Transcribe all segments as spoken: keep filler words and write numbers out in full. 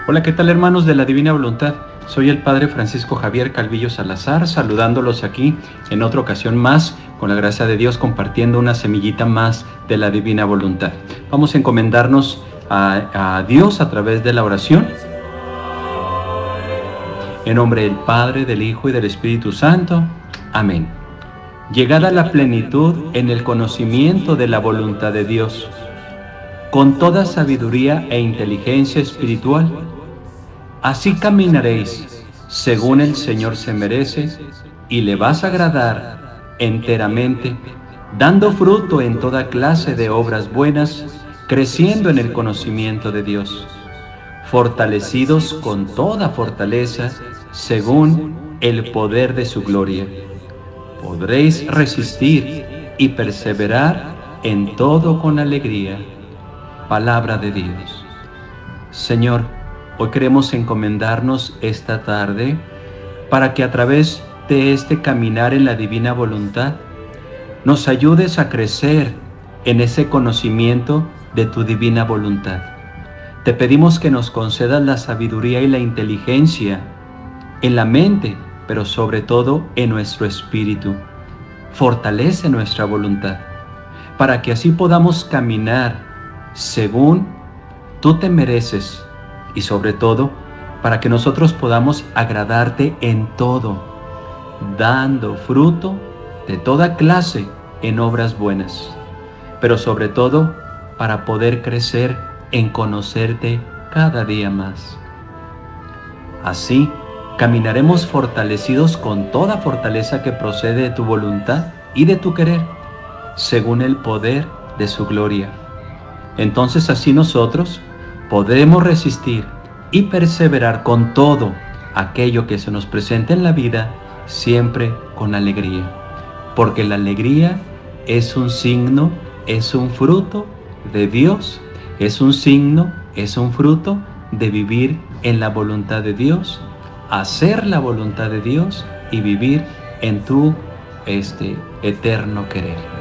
Hola, ¿qué tal, hermanos de la Divina Voluntad? Soy el Padre Francisco Javier Calvillo Salazar, saludándolos aquí en otra ocasión más, con la gracia de Dios, compartiendo una semillita más de la Divina Voluntad. Vamos a encomendarnos a, a Dios a través de la oración. En nombre del Padre, del Hijo y del Espíritu Santo. Amén. Llegada a la plenitud en el conocimiento de la voluntad de Dios, con toda sabiduría e inteligencia espiritual, así caminaréis según el Señor se merece, y le vas a agradar enteramente, dando fruto en toda clase de obras buenas, creciendo en el conocimiento de Dios, fortalecidos con toda fortaleza, según el poder de su gloria. Podréis resistir y perseverar en todo con alegría. Palabra de Dios. Señor, hoy queremos encomendarnos esta tarde para que a través de este caminar en la divina voluntad nos ayudes a crecer en ese conocimiento de tu divina voluntad. Te pedimos que nos concedas la sabiduría y la inteligencia en la mente, pero sobre todo en nuestro espíritu. Fortalece nuestra voluntad para que así podamos caminar según tú te mereces, y sobre todo para que nosotros podamos agradarte en todo, dando fruto de toda clase en obras buenas, pero sobre todo para poder crecer en conocerte cada día más. Así caminaremos fortalecidos con toda fortaleza que procede de tu voluntad y de tu querer, según el poder de su gloria. Entonces así nosotros podremos resistir y perseverar con todo aquello que se nos presenta en la vida, siempre con alegría. Porque la alegría es un signo, es un fruto de Dios, es un signo, es un fruto de vivir en la voluntad de Dios, hacer la voluntad de Dios y vivir en tu este, eterno querer.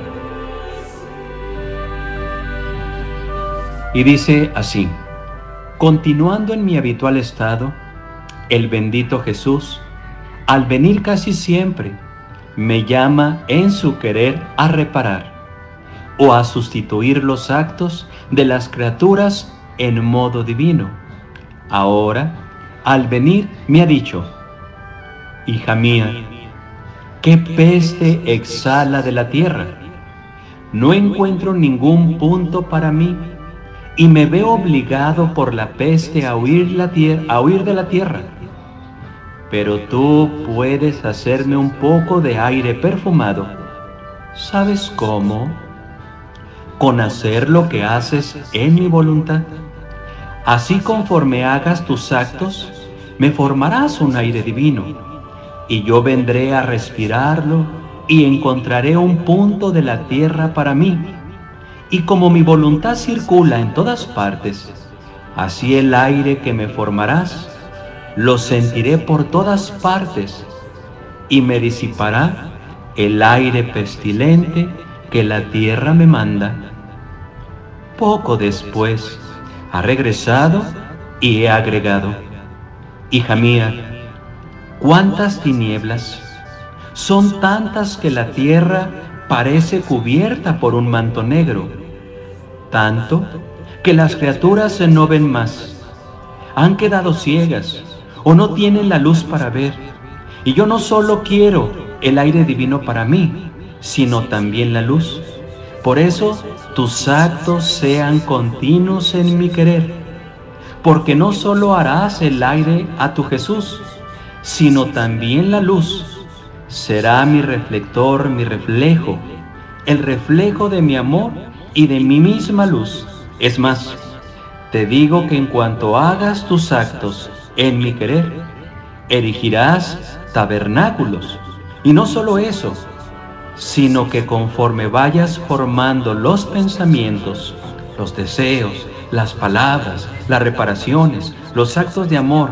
Y dice así: continuando en mi habitual estado, el bendito Jesús, al venir casi siempre, me llama en su querer a reparar o a sustituir los actos de las criaturas en modo divino. Ahora, al venir, me ha dicho: hija mía, qué peste exhala de la tierra. No encuentro ningún punto para mí, y me veo obligado por la peste a huir, la a huir de la tierra. Pero tú puedes hacerme un poco de aire perfumado. ¿Sabes cómo? Con hacer lo que haces en mi voluntad. Así, conforme hagas tus actos, me formarás un aire divino, y yo vendré a respirarlo y encontraré un punto de la tierra para mí. Y como mi voluntad circula en todas partes, así el aire que me formarás lo sentiré por todas partes, y me disipará el aire pestilente que la tierra me manda. Poco después ha regresado y he agregado: hija mía, ¿cuántas tinieblas? Son tantas que la tierra parece cubierta por un manto negro, tanto que las criaturas no ven más, han quedado ciegas o no tienen la luz para ver. Y yo no solo quiero el aire divino para mí, sino también la luz. Por eso tus actos sean continuos en mi querer, porque no solo harás el aire a tu Jesús, sino también la luz. Será mi reflector, mi reflejo, el reflejo de mi amor y de mi misma luz. Es más, te digo que en cuanto hagas tus actos en mi querer, erigirás tabernáculos. Y no solo eso, sino que conforme vayas formando los pensamientos, los deseos, las palabras, las reparaciones, los actos de amor,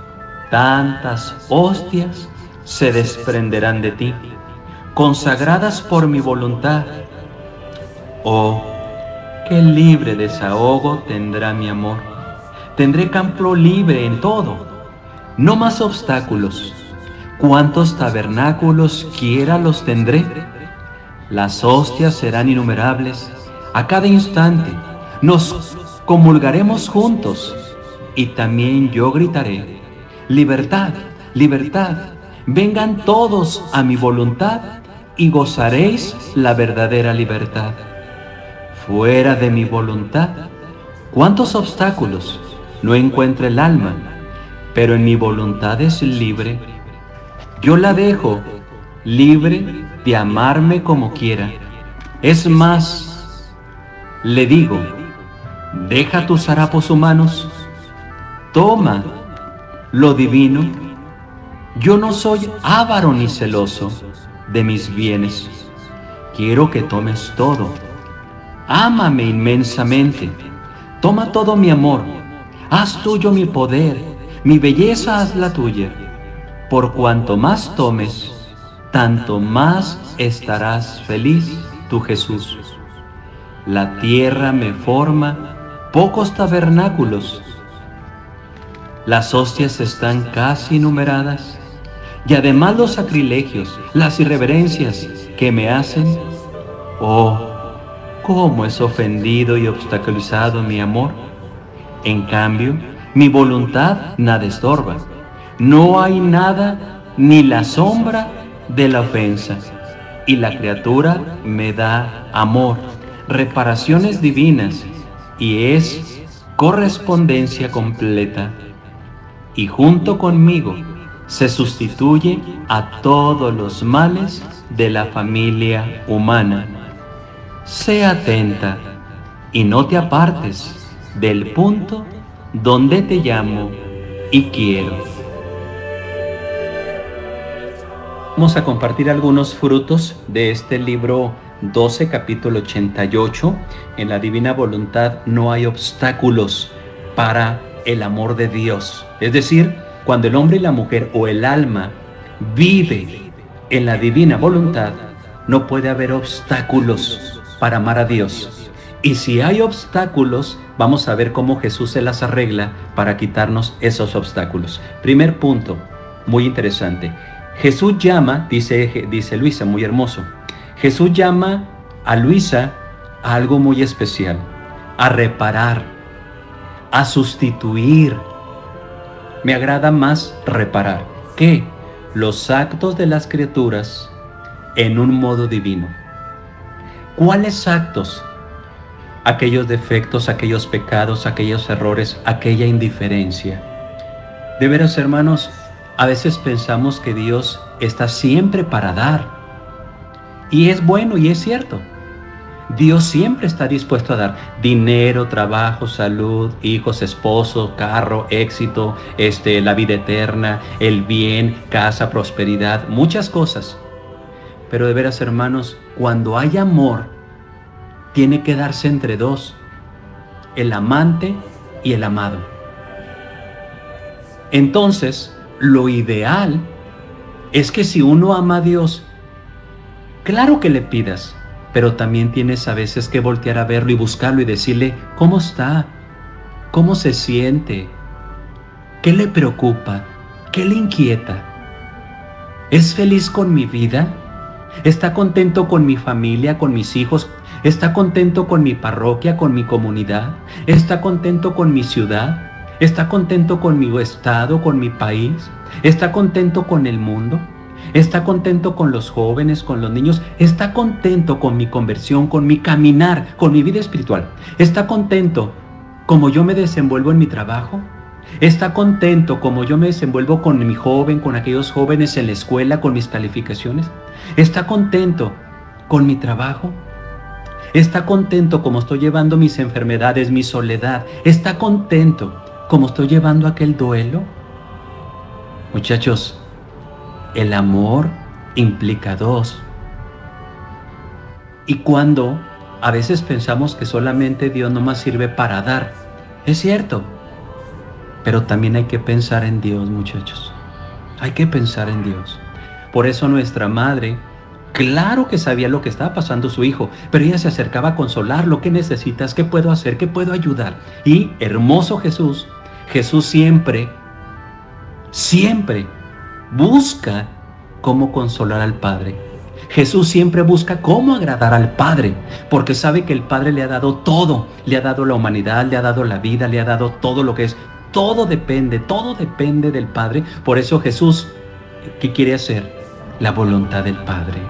tantas hostias se desprenderán de ti, consagradas por mi voluntad. Oh, qué libre desahogo tendrá mi amor, Tendré campo libre en todo. No más obstáculos. Cuantos tabernáculos quiera los tendré. Las hostias serán innumerables. A cada instante nos comulgaremos juntos. Y también yo gritaré: libertad, libertad. Vengan todos a mi voluntad y gozaréis la verdadera libertad. Fuera de mi voluntad, ¿cuántos obstáculos no encuentra el alma? Pero en mi voluntad es libre. Yo la dejo libre de amarme como quiera. Es más, le digo: deja tus harapos humanos, toma lo divino. Yo no soy avaro ni celoso de mis bienes. Quiero que tomes todo. Ámame inmensamente. Toma todo mi amor. Haz tuyo mi poder. Mi belleza hazla tuya. Por cuanto más tomes, tanto más estarás feliz, tú Jesús. La tierra me forma pocos tabernáculos. Las hostias están casi numeradas. Y además los sacrilegios, las irreverencias que me hacen. Oh, cómo es ofendido y obstaculizado mi amor. En cambio, mi voluntad nada estorba. No hay nada ni la sombra de la ofensa. Y la criatura me da amor, reparaciones divinas, y es correspondencia completa. Y junto conmigo se sustituye a todos los males de la familia humana. Sé atenta y no te apartes del punto donde te llamo y quiero. Vamos a compartir algunos frutos de este libro doce, capítulo ochenta y ocho. En la divina voluntad no hay obstáculos para el amor de Dios. Es decir, cuando el hombre y la mujer o el alma vive en la divina voluntad, no puede haber obstáculos para amar a Dios. Y si hay obstáculos, vamos a ver cómo Jesús se las arregla para quitarnos esos obstáculos. Primer punto, muy interesante. Jesús llama, dice, dice Luisa, muy hermoso. Jesús llama a Luisa a algo muy especial, a reparar, a sustituir. Me agrada más reparar que los actos de las criaturas en un modo divino. ¿Cuáles actos? Aquellos defectos, aquellos pecados, aquellos errores, aquella indiferencia. De veras, hermanos, a veces pensamos que Dios está siempre para dar. Y es bueno y es cierto. Dios siempre está dispuesto a dar dinero, trabajo, salud, hijos, esposo, carro, éxito, este, la vida eterna, el bien, casa, prosperidad, muchas cosas. Pero de veras, hermanos, cuando hay amor, tiene que darse entre dos, el amante y el amado. Entonces, lo ideal es que si uno ama a Dios, claro que le pidas, pero también tienes a veces que voltear a verlo y buscarlo y decirle cómo está, cómo se siente, qué le preocupa, qué le inquieta. ¿Es feliz con mi vida? ¿Está contento con mi familia, con mis hijos? ¿Está contento con mi parroquia, con mi comunidad? ¿Está contento con mi ciudad? ¿Está contento con mi estado, con mi país? ¿Está contento con el mundo? ¿Está contento con los jóvenes, con los niños? ¿Está contento con mi conversión, con mi caminar, con mi vida espiritual? ¿Está contento como yo me desenvuelvo en mi trabajo? ¿Está contento como yo me desenvuelvo con mi joven, con aquellos jóvenes en la escuela, con mis calificaciones? ¿Está contento con mi trabajo? ¿Está contento como estoy llevando mis enfermedades, mi soledad? ¿Está contento como estoy llevando aquel duelo? Muchachos, el amor implica dos. Y cuando a veces pensamos que solamente Dios nomás sirve para dar, es cierto, pero también hay que pensar en Dios, muchachos. Hay que pensar en Dios. Por eso nuestra madre, claro que sabía lo que estaba pasando su hijo, pero ella se acercaba a consolarlo. ¿Qué necesitas? ¿Qué puedo hacer? ¿Qué puedo ayudar? Y hermoso Jesús, Jesús siempre, siempre busca cómo consolar al Padre. Jesús siempre busca cómo agradar al Padre, porque sabe que el Padre le ha dado todo, le ha dado la humanidad, le ha dado la vida, le ha dado todo lo que es. Todo depende, todo depende del Padre. Por eso Jesús, ¿qué quiere hacer? La voluntad del Padre.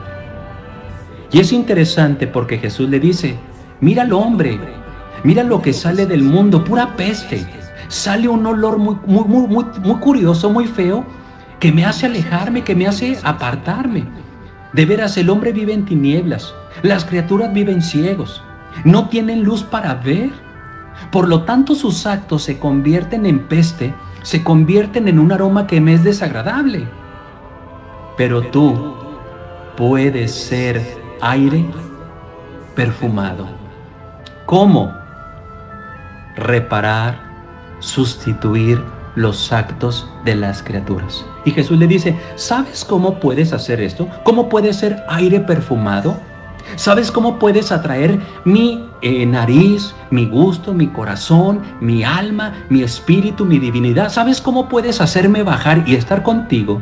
Y es interesante porque Jesús le dice, mira al hombre, mira lo que sale del mundo, pura peste. Sale un olor muy, muy, muy, muy, muy curioso, muy feo, que me hace alejarme, que me hace apartarme. De veras, el hombre vive en tinieblas, las criaturas viven ciegos, no tienen luz para ver. Por lo tanto, sus actos se convierten en peste, se convierten en un aroma que me es desagradable. Pero tú puedes ser aire perfumado. ¿Cómo? Reparar, sustituir los actos de las criaturas. Y Jesús le dice, ¿sabes cómo puedes hacer esto? ¿Cómo puedes ser aire perfumado? ¿Sabes cómo puedes atraer mi eh, nariz, mi gusto, mi corazón, mi alma, mi espíritu, mi divinidad? ¿Sabes cómo puedes hacerme bajar y estar contigo?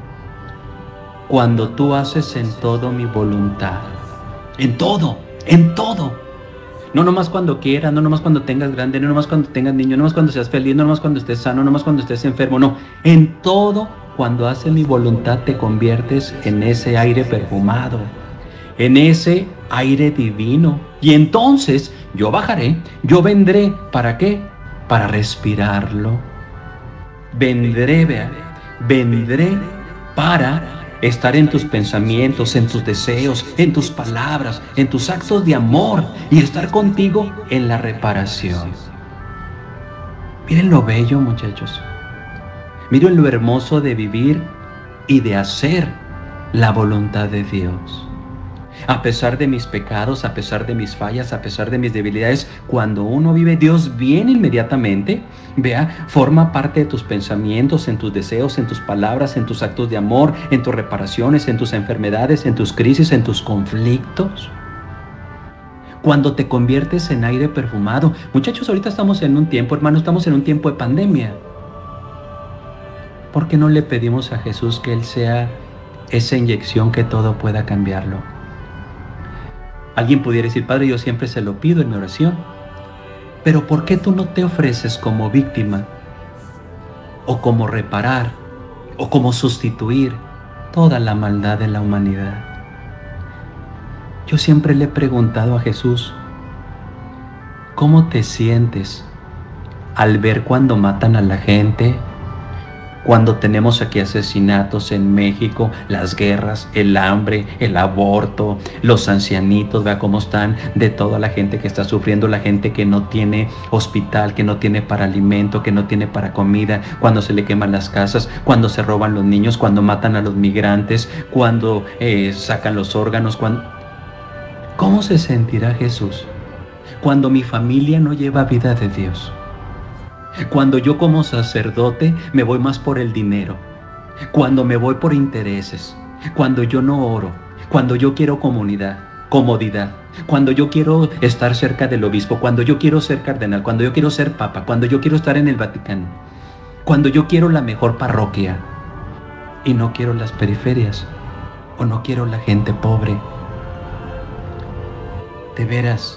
Cuando tú haces en todo mi voluntad. En todo, en todo. No nomás cuando quieras, no nomás cuando tengas grande, no nomás cuando tengas niño, no nomás cuando seas feliz, no nomás cuando estés sano, no nomás cuando estés enfermo, no. En todo, cuando haces mi voluntad, te conviertes en ese aire perfumado, en ese aire divino. Y entonces yo bajaré, yo vendré, ¿para qué? Para respirarlo. Vendré, vea, vendré para estar en tus pensamientos, en tus deseos, en tus palabras, en tus actos de amor y estar contigo en la reparación. Miren lo bello, muchachos. Miren lo hermoso de vivir y de hacer la voluntad de Dios. A pesar de mis pecados, a pesar de mis fallas, a pesar de mis debilidades, cuando uno vive, Dios viene inmediatamente, vea, forma parte de tus pensamientos, en tus deseos, en tus palabras, en tus actos de amor, en tus reparaciones, en tus enfermedades, en tus crisis, en tus conflictos. Cuando te conviertes en aire perfumado. Muchachos, ahorita estamos en un tiempo, hermanos, estamos en un tiempo de pandemia. ¿Por qué no le pedimos a Jesús que Él sea esa inyección que todo pueda cambiarlo? Alguien pudiera decir, Padre, yo siempre se lo pido en mi oración. Pero ¿por qué tú no te ofreces como víctima? O como reparar, o como sustituir toda la maldad de la humanidad. Yo siempre le he preguntado a Jesús, ¿cómo te sientes al ver cuando matan a la gente? Cuando tenemos aquí asesinatos en México, las guerras, el hambre, el aborto, los ancianitos, vea cómo están, de toda la gente que está sufriendo, la gente que no tiene hospital, que no tiene para alimento, que no tiene para comida, cuando se le queman las casas, cuando se roban los niños, cuando matan a los migrantes, cuando eh, sacan los órganos. Cuando... ¿Cómo se sentirá Jesús cuando mi familia no lleva vida de Dios? Cuando yo como sacerdote me voy más por el dinero, cuando me voy por intereses, cuando yo no oro, cuando yo quiero comunidad, comodidad, cuando yo quiero estar cerca del obispo, cuando yo quiero ser cardenal, cuando yo quiero ser papa, cuando yo quiero estar en el Vaticano, cuando yo quiero la mejor parroquia y no quiero las periferias o no quiero la gente pobre. De veras,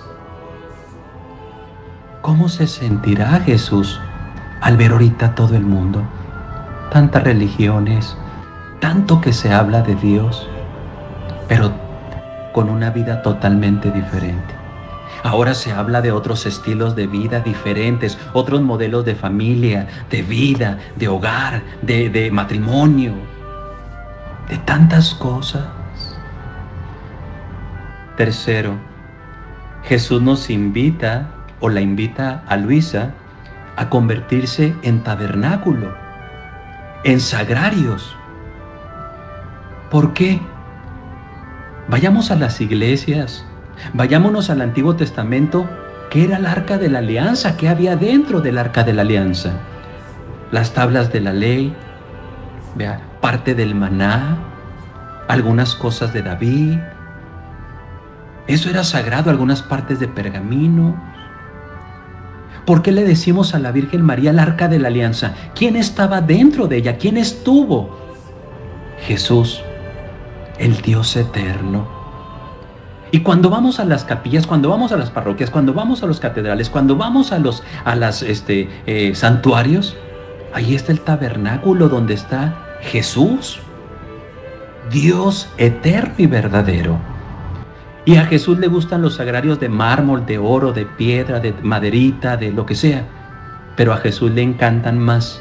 ¿cómo se sentirá Jesús al ver ahorita todo el mundo? Tantas religiones, tanto que se habla de Dios, pero con una vida totalmente diferente. Ahora se habla de otros estilos de vida diferentes, otros modelos de familia, de vida, de hogar, de, de matrimonio, de tantas cosas. Tercero, Jesús nos invita o la invita a Luisa a convertirse en tabernáculo, en sagrarios. ¿Por qué? Vayamos a las iglesias, vayámonos al Antiguo Testamento, que era el arca de la alianza, que había dentro del arca de la alianza. Las tablas de la ley, vea, parte del maná, algunas cosas de David. Eso era sagrado, algunas partes de pergamino. ¿Por qué le decimos a la Virgen María el Arca de la Alianza? ¿Quién estaba dentro de ella? ¿Quién estuvo? Jesús, el Dios eterno. Y cuando vamos a las capillas, cuando vamos a las parroquias, cuando vamos a los catedrales, cuando vamos a los a las, este, eh, santuarios, ahí está el tabernáculo donde está Jesús, Dios eterno y verdadero. Y a Jesús le gustan los sagrarios de mármol, de oro, de piedra, de maderita, de lo que sea. Pero a Jesús le encantan más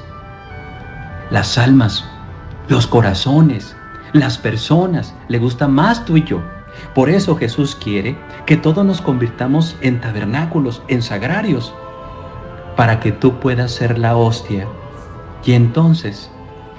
las almas, los corazones, las personas. Le gusta más tú y yo. Por eso Jesús quiere que todos nos convirtamos en tabernáculos, en sagrarios, para que tú puedas ser la hostia. Y entonces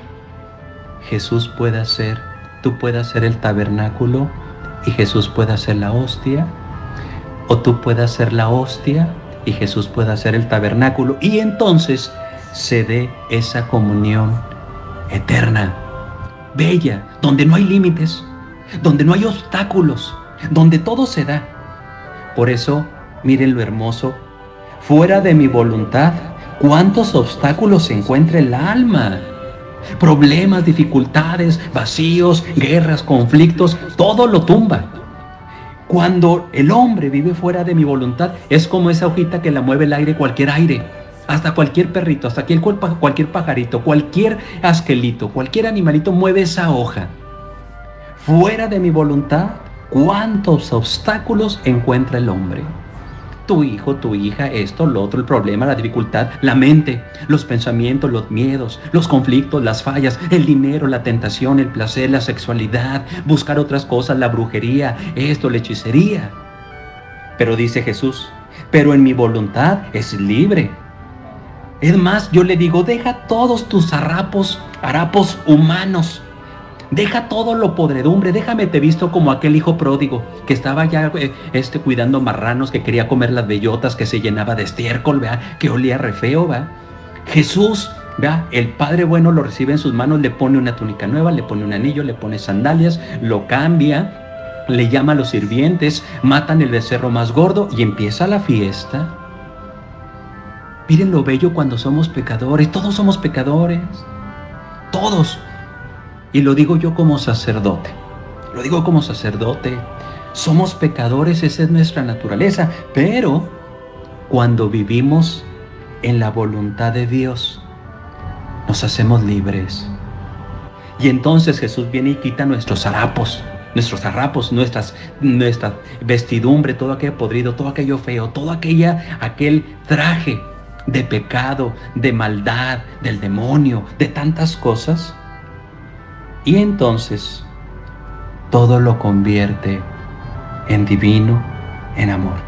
Jesús pueda ser, tú puedas ser el tabernáculo y Jesús pueda ser la hostia, o tú puedas ser la hostia y Jesús pueda ser el tabernáculo, y entonces se dé esa comunión eterna, bella, donde no hay límites, donde no hay obstáculos, donde todo se da. Por eso, miren lo hermoso, fuera de mi voluntad, cuántos obstáculos encuentra el alma. Problemas, dificultades, vacíos, guerras, conflictos, todo lo tumba. Cuando el hombre vive fuera de mi voluntad, es como esa hojita que la mueve el aire, cualquier aire, hasta cualquier perrito, hasta cualquier pajarito, cualquier asquelito, cualquier animalito mueve esa hoja. Fuera de mi voluntad, ¿cuántos obstáculos encuentra el hombre? Tu hijo, tu hija, esto, lo otro, el problema, la dificultad, la mente, los pensamientos, los miedos, los conflictos, las fallas, el dinero, la tentación, el placer, la sexualidad, buscar otras cosas, la brujería, esto, la hechicería. Pero dice Jesús, pero en mi voluntad es libre. Es más, yo le digo, deja todos tus harapos, harapos humanos. Deja todo lo podredumbre, déjame te visto como aquel hijo pródigo que estaba ya eh, este, cuidando marranos, que quería comer las bellotas, que se llenaba de estiércol, ¿verdad? Que olía re feo, ¿verdad? Jesús, ¿verdad? El Padre bueno lo recibe en sus manos, le pone una túnica nueva, le pone un anillo, le pone sandalias, lo cambia, le llama a los sirvientes, matan el becerro más gordo y empieza la fiesta. Miren lo bello cuando somos pecadores, todos somos pecadores, todos. Y lo digo yo como sacerdote, lo digo como sacerdote, somos pecadores, esa es nuestra naturaleza, pero cuando vivimos en la voluntad de Dios, nos hacemos libres. Y entonces Jesús viene y quita nuestros harapos, nuestros harapos, nuestras, nuestra vestidumbre, todo aquello podrido, todo aquello feo, todo aquella, aquel traje de pecado, de maldad, del demonio, de tantas cosas. Y entonces todo lo convierte en divino, en amor.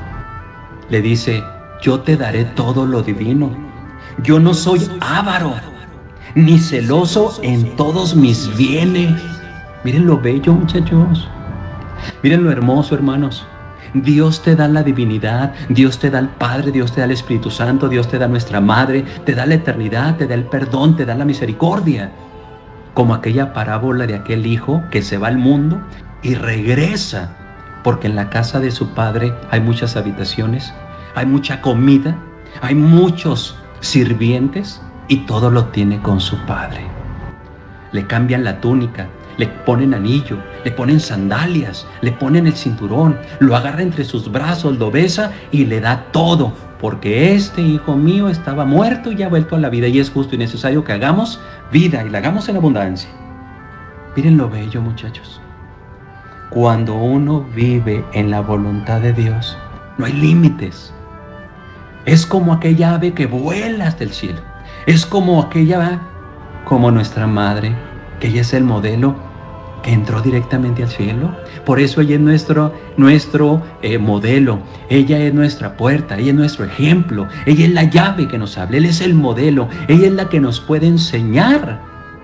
Le dice, yo te daré todo lo divino. Yo no soy avaro, ni celoso en todos mis bienes. Miren lo bello, muchachos. Miren lo hermoso, hermanos. Dios te da la divinidad, Dios te da el Padre, Dios te da el Espíritu Santo, Dios te da nuestra Madre, te da la eternidad, te da el perdón, te da la misericordia. Como aquella parábola de aquel hijo que se va al mundo y regresa, porque en la casa de su padre hay muchas habitaciones, hay mucha comida, hay muchos sirvientes y todo lo tiene con su padre. Le cambian la túnica, le ponen anillo, le ponen sandalias, le ponen el cinturón, lo agarra entre sus brazos, lo besa y le da todo, porque este hijo mío estaba muerto y ha vuelto a la vida, y es justo y necesario que hagamos vida y la hagamos en abundancia. Miren lo bello, muchachos. Cuando uno vive en la voluntad de Dios, no hay límites. Es como aquella ave que vuela hasta el cielo. Es como aquella, como nuestra madre, que ella es el modelo que entró directamente al cielo. Por eso ella es nuestro, nuestro eh, modelo. Ella es nuestra puerta, ella es nuestro ejemplo. Ella es la llave que nos habla, Él es el modelo. Ella es la que nos puede enseñar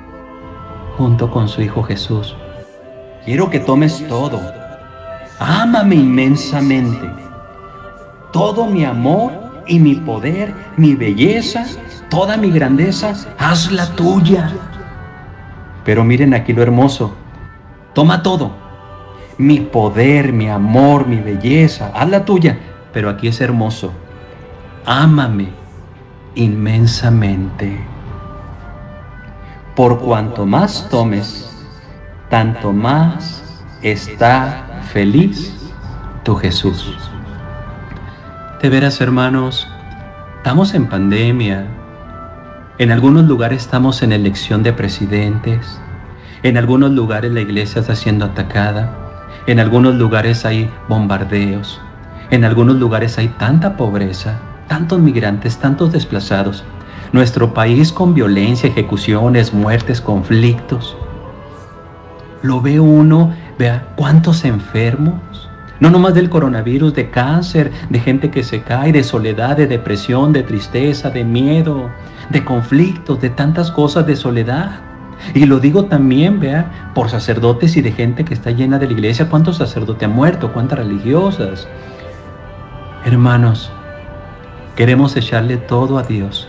junto con su Hijo Jesús. Quiero que tomes todo. Ámame inmensamente. Todo mi amor y mi poder, mi belleza, toda mi grandeza, hazla tuya. Pero miren aquí lo hermoso. Toma todo. Mi poder, mi amor, mi belleza, hazla tuya. Pero aquí es hermoso. ámame inmensamente. Por cuanto más tomes, tanto más está feliz tu Jesús. De veras, hermanos, estamos en pandemia. En algunos lugares estamos en elección de presidentes. En algunos lugares la iglesia está siendo atacada. En algunos lugares hay bombardeos. En algunos lugares hay tanta pobreza, tantos migrantes, tantos desplazados. Nuestro país con violencia, ejecuciones, muertes, conflictos. Lo ve uno, vea cuántos enfermos. No nomás del coronavirus, de cáncer, de gente que se cae, de soledad, de depresión, de tristeza, de miedo, de conflictos, de tantas cosas, de soledad. Y lo digo también, vea, por sacerdotes y de gente que está llena de la iglesia. ¿Cuántos sacerdotes han muerto? ¿Cuántas religiosas? Hermanos, queremos echarle todo a Dios.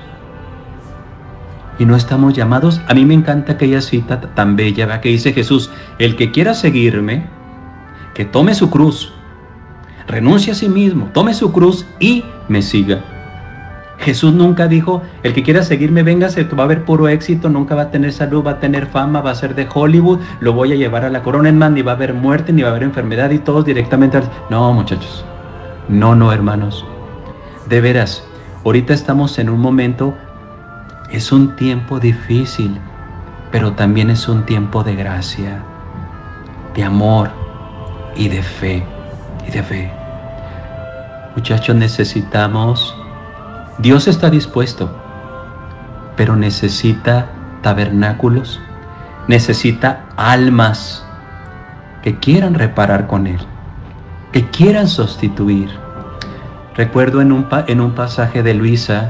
Y no estamos llamados. A mí me encanta aquella cita tan bella, ¿verdad? Que dice Jesús: el que quiera seguirme, que tome su cruz, renuncie a sí mismo, tome su cruz y me siga. Jesús nunca dijo: el que quiera seguirme, véngase, va a haber puro éxito, nunca va a tener salud, va a tener fama, va a ser de Hollywood, lo voy a llevar a la corona. En más, ni va a haber muerte, ni va a haber enfermedad, y todos directamente al... No, muchachos, no, no, hermanos. De veras, ahorita estamos en un momento, es un tiempo difícil, pero también es un tiempo de gracia, de amor y de fe, y de fe. Muchachos, necesitamos, Dios está dispuesto, pero necesita tabernáculos, necesita almas que quieran reparar con Él, que quieran sustituir. Recuerdo en un, en un pasaje de Luisa,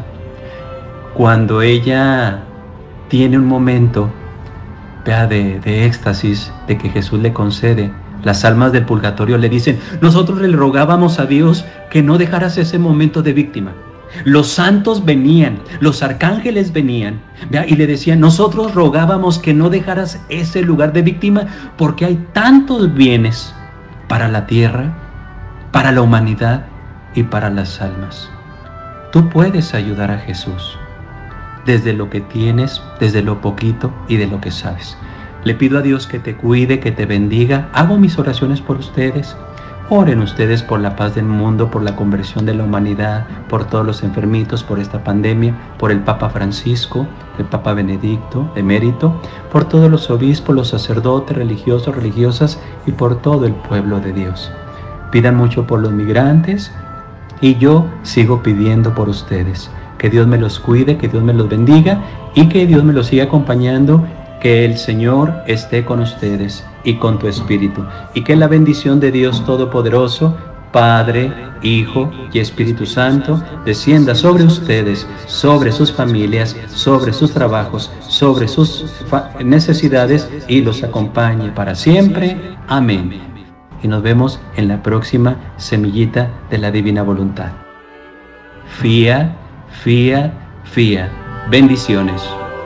cuando ella tiene un momento, vea, de, de éxtasis, de que Jesús le concede. Las almas del purgatorio le dicen: nosotros le rogábamos a Dios que no dejaras ese momento de víctima. Los santos venían, los arcángeles venían, ¿vea? Y le decían: nosotros rogábamos que no dejaras ese lugar de víctima, porque hay tantos bienes para la tierra, para la humanidad y para las almas. Tú puedes ayudar a Jesús desde lo que tienes, desde lo poquito y de lo que sabes. Le pido a Dios que te cuide, que te bendiga. Hago mis oraciones por ustedes. Oren ustedes por la paz del mundo, por la conversión de la humanidad, por todos los enfermitos, por esta pandemia, por el Papa Francisco, el Papa Benedicto, emérito, por todos los obispos, los sacerdotes, religiosos, religiosas y por todo el pueblo de Dios. Pidan mucho por los migrantes y yo sigo pidiendo por ustedes. Que Dios me los cuide, que Dios me los bendiga y que Dios me los siga acompañando. Que el Señor esté con ustedes y con tu espíritu. Y que la bendición de Dios Todopoderoso, Padre, Hijo y Espíritu Santo, descienda sobre ustedes, sobre sus familias, sobre sus trabajos, sobre sus necesidades y los acompañe para siempre. Amén. Y nos vemos en la próxima Semillita de la Divina Voluntad. Fía, fía, fía. Bendiciones.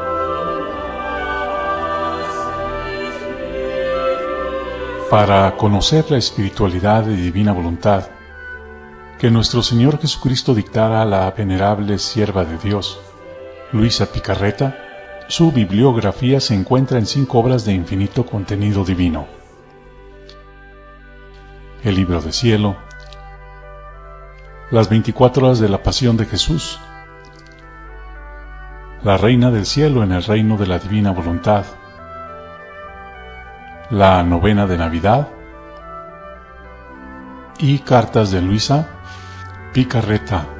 Para conocer la espiritualidad y divina voluntad que nuestro Señor Jesucristo dictara a la venerable sierva de Dios, Luisa Picarreta, su bibliografía se encuentra en cinco obras de infinito contenido divino: El Libro de Cielo, Las veinticuatro horas de la Pasión de Jesús, La Reina del Cielo en el Reino de la Divina Voluntad, La Novena de Navidad y Cartas de Luisa Picarreta.